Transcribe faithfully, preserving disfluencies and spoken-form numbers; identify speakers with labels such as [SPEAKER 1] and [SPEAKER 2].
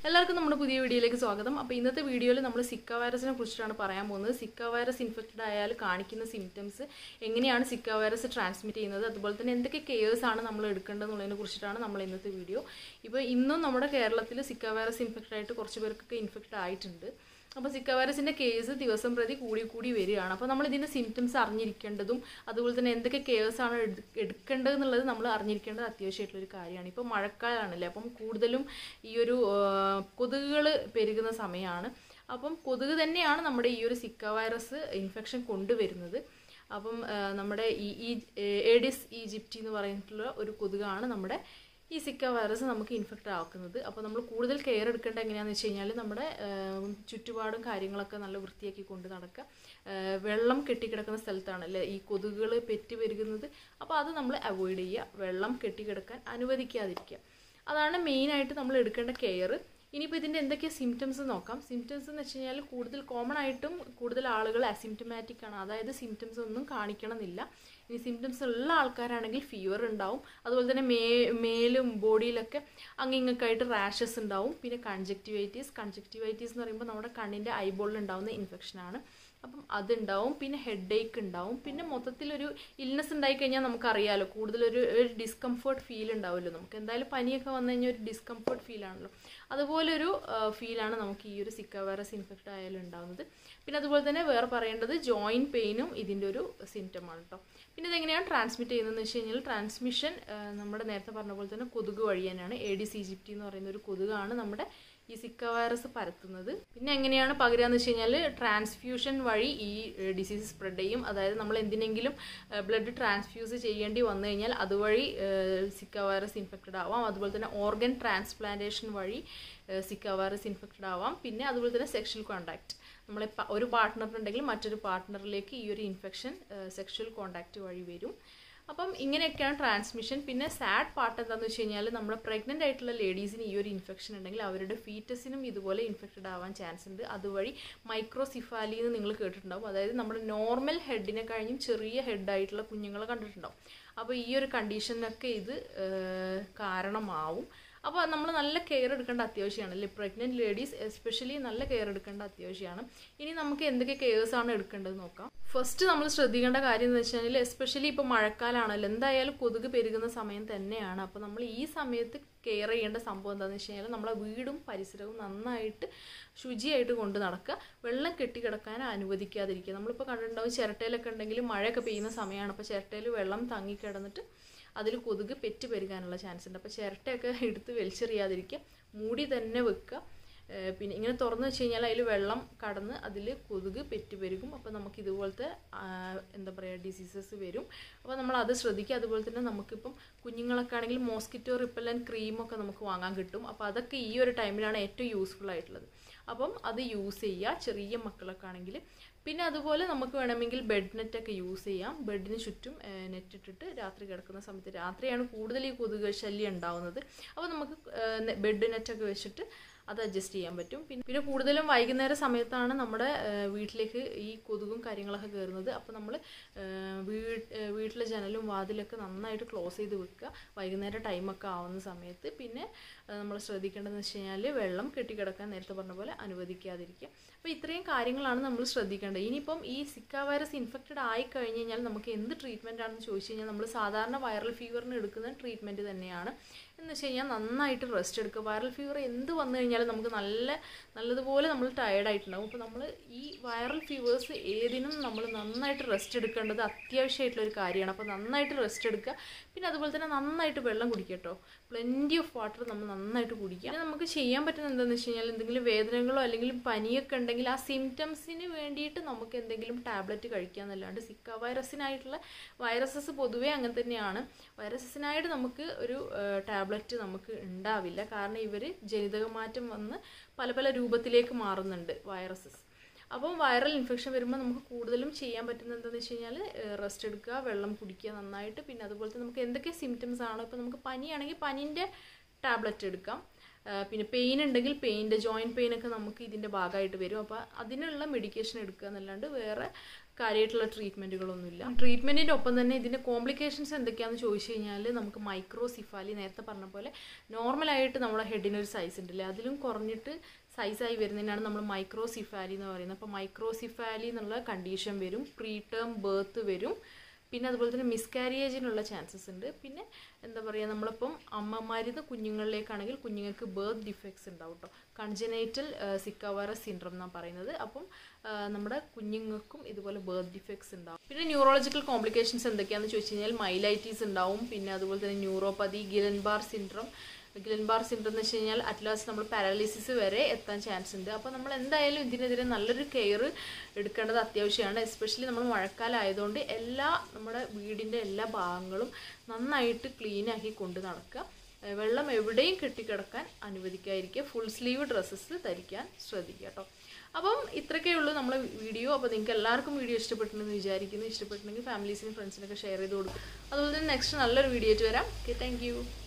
[SPEAKER 1] എല്ലാവർക്കും നമ്മുടെ പുതിയ വീഡിയോയിലേക്ക് സ്വാഗതം. അപ്പോൾ ഇന്നത്തെ വീഡിയോയിൽ നമ്മൾ സിക്ക വൈറസിനെ കുറിച്ചിട്ടാണ് പറയാൻ പോകുന്നത്. സിക്ക വൈറസ് ഇൻഫെക്റ്റഡ് ആയാൽ കാണിക്കുന്ന സിംറ്റംസ്, എങ്ങനെയാണ് സിക്ക വൈറസ് ട്രാൻസ്മിറ്റ് ചെയ്യുന്നത്, അതുപോലെ തന്നെ എന്തൊക്കെ കെയേഴ്സ് ആണ് നമ്മൾ എടുക്കേണ്ടതെന്നുള്ളതിനെ കുറിച്ചിട്ടാണ് നമ്മൾ ഇന്നത്തെ വീഡിയോ. ഇപ്പോൾ ഇന്നും നമ്മുടെ കേരളത്തിൽ സിക്ക വൈറസ് ഇൻഫെക്റ്റഡ് ആയിട്ട് കുറച്ച് പേർക്കൊക്കെ ഇൻഫെക്റ്റഡ് ആയിട്ടുണ്ട്. അപ്പോൾ സിക്ക വൈറസിൻ്റെ കേസ് ദിവസം പ്രതി കൂടി കൂടി വരികയാണ്. അപ്പോൾ നമ്മൾ ഇതിൻ്റെ സിംറ്റംസ് അറിഞ്ഞിരിക്കേണ്ടതും അതുപോലെ തന്നെ എന്തൊക്കെ കെയേഴ്സാണ് എടുക്കേണ്ടതെന്നുള്ളത് നമ്മൾ അറിഞ്ഞിരിക്കേണ്ടത് അത്യാവശ്യമായിട്ടുള്ളൊരു കാര്യമാണ്. ഇപ്പോൾ മഴക്കാലമാണല്ലേ, അപ്പം കൂടുതലും ഈ ഒരു കൊതുകുകൾ പെരുകുന്ന സമയമാണ്. അപ്പം കൊതുക് തന്നെയാണ് നമ്മുടെ ഈ ഒരു സിക്ക വൈറസ് ഇൻഫെക്ഷൻ കൊണ്ടുവരുന്നത്. അപ്പം നമ്മുടെ ഈ ഏഡിസ് ഈജിപ്റ്റി എന്ന് പറഞ്ഞിട്ടുള്ള ഒരു കൊതുകാണ് നമ്മുടെ ഈ സിക്ക വൈറസ് നമുക്ക് ഇൻഫെക്റ്റ് ആക്കുന്നത്. അപ്പോൾ നമ്മൾ കൂടുതൽ കെയർ എടുക്കേണ്ട എങ്ങനെയാണെന്ന് വെച്ച് കഴിഞ്ഞാൽ നമ്മുടെ ചുറ്റുപാടും കാര്യങ്ങളൊക്കെ നല്ല വൃത്തിയാക്കി കൊണ്ട് നടക്കുക. വെള്ളം കെട്ടിക്കിടക്കുന്ന സ്ഥലത്താണല്ലേ ഈ കൊതുകുകൾ പെറ്റ് പെരുകുന്നത്. അപ്പോൾ അത് നമ്മൾ അവോയ്ഡ് ചെയ്യുക, വെള്ളം കെട്ടിക്കിടക്കാൻ അനുവദിക്കാതിരിക്കുക. അതാണ് മെയിനായിട്ട് നമ്മൾ എടുക്കേണ്ട കെയർ. ഇനിയിപ്പോൾ ഇതിൻ്റെ എന്തൊക്കെയാണ് സിംറ്റംസ് നോക്കാം. സിംറ്റംസ് എന്ന് വെച്ച് കഴിഞ്ഞാൽ കൂടുതൽ കോമൺ ആയിട്ടും കൂടുതൽ ആളുകൾ അസിംറ്റമാറ്റിക് ആണ്, അതായത് സിംറ്റംസ് ഒന്നും കാണിക്കണമെന്നില്ല. ഇനി സിംറ്റംസ് ഉള്ള ആൾക്കാരാണെങ്കിൽ ഫീവർ ഉണ്ടാവും, അതുപോലെ തന്നെ മേ മേലും ബോഡിയിലൊക്കെ അങ്ങിങ്ങൊക്കെയായിട്ട് റാഷസ് ഉണ്ടാവും. പിന്നെ കൺജക്റ്റിവൈറ്റീസ് കൺജക്റ്റിവൈറ്റീസ് എന്ന് പറയുമ്പോൾ നമ്മുടെ കണ്ണിൻ്റെ ഐബോളിൽ ഉണ്ടാകുന്ന ഇൻഫെക്ഷനാണ്. അപ്പം അതുണ്ടാവും. പിന്നെ ഹെഡ് ഏക്ക് ഉണ്ടാവും. പിന്നെ മൊത്തത്തിലൊരു ഇൽനെസ് ഉണ്ടായിക്കഴിഞ്ഞാൽ നമുക്കറിയാമല്ലോ, കൂടുതലൊരു ഒരു ഡിസ്കംഫേർട്ട് ഫീൽ ഉണ്ടാവുമല്ലോ. നമുക്ക് എന്തായാലും പനിയൊക്കെ വന്നു കഴിഞ്ഞാൽ ഒരു ഡിസ്കംഫേർട്ട് ഫീലാണല്ലോ, അതുപോലൊരു ഫീലാണ് നമുക്ക് ഈ ഒരു സിക്ക വൈറസ് ഇൻഫെക്റ്റ് ആയാലും ഉണ്ടാകുന്നത്. പിന്നെ അതുപോലെ തന്നെ വേറെ പറയേണ്ടത് ജോയിൻറ്റ് പെയിനും ഇതിൻ്റെ ഒരു സിംറ്റമാണ് കേട്ടോ. പിന്നെ ഇതെങ്ങനെയാണ് ട്രാൻസ്മിറ്റ് ചെയ്യുന്നതെന്ന് വെച്ച് കഴിഞ്ഞാൽ ട്രാൻസ്മിഷൻ നമ്മുടെ നേരത്തെ പറഞ്ഞ പോലെ തന്നെ കൊതുക് വഴി തന്നെയാണ്. ഏഡിസ് ഈജിപ്റ്റി എന്ന് പറയുന്ന ഒരു കൊതുകാണ് നമ്മുടെ ഈ സിക്ക വൈറസ് പരത്തുന്നത്. പിന്നെ എങ്ങനെയാണ് പകരുകയെന്ന് വെച്ച് കഴിഞ്ഞാൽ ട്രാൻസ്ഫ്യൂഷൻ വഴി ഈ ഡിസീസ് സ്പ്രെഡ് ചെയ്യും. അതായത് നമ്മൾ എന്തിനെങ്കിലും ബ്ലഡ് ട്രാൻസ്ഫ്യൂസ് ചെയ്യേണ്ടി വന്നു കഴിഞ്ഞാൽ അതുവഴി സിക്ക വൈറസ് ഇൻഫെക്റ്റഡ് ആവാം. അതുപോലെ തന്നെ ഓർഗൻ ട്രാൻസ്പ്ലാന്റേഷൻ വഴി സിക്ക വൈറസ് ഇൻഫെക്റ്റഡ് ആവാം. പിന്നെ അതുപോലെ തന്നെ സെക്ഷൽ കോണ്ടാക്ട്, നമ്മളെ ഒരു പാർട്ട്ണറിനുണ്ടെങ്കിൽ മറ്റൊരു പാർട്ട്ണറിലേക്ക് ഈ ഒരു ഇൻഫെക്ഷൻ സെക്ഷൽ കോണ്ടാക്ട് വഴി വരും. അപ്പം ഇങ്ങനെയൊക്കെയാണ് ട്രാൻസ്മിഷൻ. പിന്നെ സാഡ് പാർട്ട് എന്താണെന്ന് വെച്ച് കഴിഞ്ഞാൽ നമ്മുടെ പ്രഗ്നൻ്റ് ആയിട്ടുള്ള ലേഡീസിന് ഈ ഒരു ഇൻഫെക്ഷൻ ഉണ്ടെങ്കിൽ അവരുടെ ഫീറ്റസിനും ഇതുപോലെ ഇൻഫെക്റ്റഡ് ആവാൻ ചാൻസ് ഉണ്ട്. അതുവഴി മൈക്രോസിഫാലി എന്ന് നിങ്ങൾ കേട്ടിട്ടുണ്ടാവും, അതായത് നമ്മുടെ നോർമൽ ഹെഡിനെ കഴിഞ്ഞും ചെറിയ ഹെഡായിട്ടുള്ള കുഞ്ഞുങ്ങളെ കണ്ടിട്ടുണ്ടാവും. അപ്പോൾ ഈ ഒരു കണ്ടീഷനൊക്കെ ഇത് കാരണമാവും. അപ്പോൾ നമ്മൾ നല്ല കെയർ എടുക്കേണ്ട അത്യാവശ്യമാണ് അല്ലേ, പ്രഗ്നൻറ്റ് ലേഡീസ് എസ്പെഷ്യലി നല്ല കെയർ എടുക്കേണ്ട അത്യാവശ്യമാണ്. ഇനി നമുക്ക് എന്തൊക്കെ കെയേഴ്സാണ് എടുക്കേണ്ടത് നോക്കാം. ഫസ്റ്റ് നമ്മൾ ശ്രദ്ധിക്കേണ്ട കാര്യം എന്ന് വെച്ച് കഴിഞ്ഞാൽ എസ്പെഷ്യലി ഇപ്പോൾ മഴക്കാലമാണല്ലോ, എന്തായാലും കൊതുക് പെരുകുന്ന സമയം തന്നെയാണ്. അപ്പോൾ നമ്മൾ ഈ സമയത്ത് കെയർ ചെയ്യേണ്ട സംഭവം എന്താണെന്ന് വെച്ച് കഴിഞ്ഞാൽ നമ്മളെ വീടും പരിസരവും നന്നായിട്ട് ശുചിയായിട്ട് കൊണ്ട് നടക്കുക, വെള്ളം കെട്ടിക്കിടക്കാൻ അനുവദിക്കാതിരിക്കുക. നമ്മളിപ്പോൾ കണ്ടിട്ടുണ്ടാവും ചിരട്ടയിലൊക്കെ ഉണ്ടെങ്കിൽ മഴയൊക്കെ പെയ്യുന്ന സമയമാണ്, അപ്പോൾ ചിരട്ടയിൽ വെള്ളം തങ്ങിക്കിടന്നിട്ട് അതിൽ കൊതുക് പെറ്റ് പെരുകാനുള്ള ചാൻസ് ഉണ്ട്. അപ്പോൾ ചിരട്ടയൊക്കെ എടുത്ത് വലിച്ചെറിയാതിരിക്കുക, മൂടി തന്നെ വെക്കുക. പിന്നെ ഇങ്ങനെ തുറന്നു വെച്ച് കഴിഞ്ഞാൽ അതിൽ വെള്ളം കടന്ന് അതിൽ കൊതുക് പെറ്റ് പെരുകും. അപ്പോൾ നമുക്ക് ഇതുപോലത്തെ എന്താ പറയുക ഡിസീസസ് വരും. അപ്പോൾ നമ്മൾ അത് ശ്രദ്ധിക്കുക. അതുപോലെ തന്നെ നമുക്കിപ്പം കുഞ്ഞുങ്ങളൊക്കെ ആണെങ്കിൽ മോസ്കിറ്റോ റിപ്പല്ലൻ്റ് ക്രീമൊക്കെ നമുക്ക് വാങ്ങാൻ കിട്ടും. അപ്പോൾ അതൊക്കെ ഈ ഒരു ടൈമിലാണ് ഏറ്റവും യൂസ്ഫുൾ ആയിട്ടുള്ളത്. അപ്പം അത് യൂസ് ചെയ്യുക ചെറിയ മക്കളൊക്കെ ആണെങ്കിൽ. പിന്നെ അതുപോലെ നമുക്ക് വേണമെങ്കിൽ ബെഡ് നെറ്റൊക്കെ യൂസ് ചെയ്യാം. ബെഡിന് ചുറ്റും നെറ്റ് ഇട്ടിട്ട് രാത്രി കിടക്കുന്ന സമയത്ത്, രാത്രിയാണ് കൂടുതൽ ഈ കൊതുക് ശല്യം ഉണ്ടാവുന്നത്, അപ്പോൾ നമുക്ക് ബെഡ് നെറ്റൊക്കെ വെച്ചിട്ട് അത് അഡ്ജസ്റ്റ് ചെയ്യാൻ പറ്റും. പിന്നെ പിന്നെ കൂടുതലും വൈകുന്നേര സമയത്താണ് നമ്മുടെ വീട്ടിലേക്ക് ഈ കൊതുകും കാര്യങ്ങളൊക്കെ കയറുന്നത്. അപ്പോൾ നമ്മൾ വീട്ടിലെ ജനലും വാതിലൊക്കെ നന്നായിട്ട് ക്ലോസ് ചെയ്ത് വെക്കുക വൈകുന്നേരം ടൈമൊക്കെ ആവുന്ന സമയത്ത്. പിന്നെ നമ്മൾ ശ്രദ്ധിക്കേണ്ടതെന്ന് വെച്ച് കഴിഞ്ഞാൽ വെള്ളം കെട്ടിക്കിടക്കാൻ നേരത്തെ പറഞ്ഞ പോലെ അനുവദിക്കാതിരിക്കുക. അപ്പോൾ ഇത്രയും കാര്യങ്ങളാണ് നമ്മൾ ശ്രദ്ധിക്കേണ്ടത്. ഇനിയിപ്പം ഈ സിക്ക വൈറസ് ഇൻഫെക്റ്റഡ് ആയി കഴിഞ്ഞ് കഴിഞ്ഞാൽ നമുക്ക് എന്ത് ട്രീറ്റ്മെൻറ്റ് ആണെന്ന് ചോദിച്ചു കഴിഞ്ഞാൽ നമ്മൾ സാധാരണ വൈറൽ ഫീവറിന് എടുക്കുന്ന ട്രീറ്റ്മെൻറ്റ് തന്നെയാണ്. എന്ന് വെച്ച് കഴിഞ്ഞാൽ നന്നായിട്ട് റെസ്റ്റ് എടുക്കുക. വൈറൽ ഫീവർ എന്ത് വന്നു കഴിഞ്ഞാലും നമുക്ക് നല്ല നല്ലതുപോലെ നമ്മൾ ടയേർഡായിട്ടുണ്ടാകും. അപ്പോൾ നമ്മൾ ഈ വൈറൽ ഫീവേഴ്സ് ഏതിനും നമ്മൾ നന്നായിട്ട് റെസ്റ്റ് എടുക്കേണ്ടത് അത്യാവശ്യമായിട്ടുള്ളൊരു കാര്യമാണ്. അപ്പോൾ നന്നായിട്ട് റെസ്റ്റ് എടുക്കുക. പിന്നെ അതുപോലെ തന്നെ നന്നായിട്ട് വെള്ളം കുടിക്കുക കേട്ടോ, പ്ലെൻറ്റി ഓഫ് വാട്ടർ നമ്മൾ നന്നായിട്ട് കുടിക്കുക. പിന്നെ നമുക്ക് ചെയ്യാൻ പറ്റുന്ന എന്താണെന്ന് വെച്ച് കഴിഞ്ഞാൽ എന്തെങ്കിലും വേദനകളോ അല്ലെങ്കിൽ പനിയൊക്കെ ഉണ്ടെങ്കിൽ ആ സിംറ്റംസിന് വേണ്ടിയിട്ട് നമുക്ക് എന്തെങ്കിലും ടാബ്ലറ്റ് കഴിക്കുക എന്നല്ലാണ്ട് സിക്ക വൈറസിനായിട്ടുള്ള വൈറസസ് പൊതുവേ അങ്ങനെ തന്നെയാണ്. വൈറസസിനായിട്ട് നമുക്ക് ഒരു ടാബ്ലറ്റ് നമുക്ക് ഉണ്ടാവില്ല, കാരണം ഇവർ ജനിതകമാറ്റം വന്ന് പല പല രൂപത്തിലേക്ക് മാറുന്നുണ്ട് വൈറസസ്. അപ്പം വൈറൽ ഇൻഫെക്ഷൻ വരുമ്പോൾ നമുക്ക് കൂടുതലും ചെയ്യാൻ പറ്റുന്നത് എന്താണെന്ന് വെച്ച് കഴിഞ്ഞാൽ റെസ്റ്റ് എടുക്കുക, വെള്ളം കുടിക്കുക നന്നായിട്ട്. പിന്നെ അതുപോലെ തന്നെ നമുക്ക് എന്തൊക്കെ സിംറ്റംസ് ആണോ, ഇപ്പോൾ നമുക്ക് പനിയാണെങ്കിൽ പനീൻ്റെ ടാബ്ലറ്റ് എടുക്കാം. പിന്നെ പെയിൻ ഉണ്ടെങ്കിൽ പെയിൻ്റെ ജോയിൻറ്റ് പെയിനൊക്കെ നമുക്ക് ഇതിൻ്റെ ഭാഗമായിട്ട് വരും. അപ്പോൾ അതിനുള്ള മെഡിക്കേഷൻ എടുക്കുക എന്നല്ലാണ്ട് വേറെ കാര്യമായിട്ടുള്ള ട്രീറ്റ്മെൻറ്റുകളൊന്നുമില്ല. ട്രീറ്റ്മെൻറ്റിൻ്റെ ഒപ്പം തന്നെ ഇതിൻ്റെ കോംപ്ലിക്കേഷൻസ് എന്തൊക്കെയാണെന്ന് ചോദിച്ചു കഴിഞ്ഞാൽ നമുക്ക് മൈക്രോസിഫാലി നേരത്തെ പറഞ്ഞ പോലെ നോർമലായിട്ട് നമ്മുടെ ഹെഡിനൊരു സൈസ് ഉണ്ടല്ലേ, അതിലും കുറഞ്ഞിട്ട് സൈസായി വരുന്നതിനാണ് നമ്മൾ മൈക്രോസിഫാലി എന്ന് പറയുന്നത്. അപ്പോൾ മൈക്രോസിഫാലി എന്നുള്ള കണ്ടീഷൻ വരും, പ്രീ ടേം ബേർത്ത് വരും, പിന്നെ അതുപോലെ തന്നെ മിസ്കാരിയേജിനുള്ള ചാൻസസ് ഉണ്ട്. പിന്നെ എന്താ പറയുക, നമ്മളിപ്പം അമ്മമാരിന്ന് കുഞ്ഞുങ്ങളിലേക്കാണെങ്കിൽ കുഞ്ഞുങ്ങൾക്ക് ബേർത്ത് ഡിഫക്ട്സ് ഉണ്ടാവും കേട്ടോ, കൺജനൈറ്റൽ സിക്ക വൈറസ് സിൻഡ്രോം എന്നാണ് പറയുന്നത്. അപ്പം നമ്മുടെ കുഞ്ഞുങ്ങൾക്കും ഇതുപോലെ ബേർത്ത് ഡിഫക്ട്സ് ഉണ്ടാവും. പിന്നെ ന്യൂറോളജിക്കൽ കോംപ്ലിക്കേഷൻസ് എന്തൊക്കെയാണെന്ന് ചോദിച്ചു കഴിഞ്ഞാൽ മൈലൈറ്റീസ് ഉണ്ടാവും, പിന്നെ അതുപോലെ തന്നെ neuropathy, Guillain Barre syndrome. Guillain Barre syndrome എന്ന് വെച്ച് കഴിഞ്ഞാൽ അറ്റ്ലാസ്റ്റ് നമ്മൾ പാരാലിസിസ് വരെ എത്താൻ ചാൻസ് ഉണ്ട്. അപ്പോൾ നമ്മൾ എന്തായാലും ഇതിനെതിരെ നല്ലൊരു കെയർ എടുക്കേണ്ടത് അത്യാവശ്യമാണ്. എസ്പെഷ്യലി നമ്മൾ മഴക്കാലം ആയതുകൊണ്ട് എല്ലാ നമ്മുടെ വീടിൻ്റെ എല്ലാ ഭാഗങ്ങളും നന്നായിട്ട് ക്ലീനാക്കി കൊണ്ട് നടക്കുക. വെള്ളം എവിടെയും കെട്ടിക്കിടക്കാൻ അനുവദിക്കാതിരിക്കുക. ഫുൾ സ്ലീവ് ഡ്രസ്സസ് ധരിക്കാൻ ശ്രദ്ധിക്കുക കേട്ടോ. അപ്പം ഇത്രയൊക്കെ ഉള്ളൂ നമ്മളെ വീഡിയോ. അപ്പോൾ നിങ്ങൾക്ക് എല്ലാവർക്കും വീഡിയോ ഇഷ്ടപ്പെട്ടെന്ന് വിചാരിക്കുന്നു. ഇഷ്ടപ്പെട്ടെങ്കിൽ ഫാമിലീസിനും ഫ്രണ്ട്സിനൊക്കെ ഷെയർ ചെയ്ത് കൊടുക്കും. അതുപോലെ തന്നെ നെക്സ്റ്റ് നല്ലൊരു വീഡിയോ ആയിട്ട് വരാം. Okay, thank U.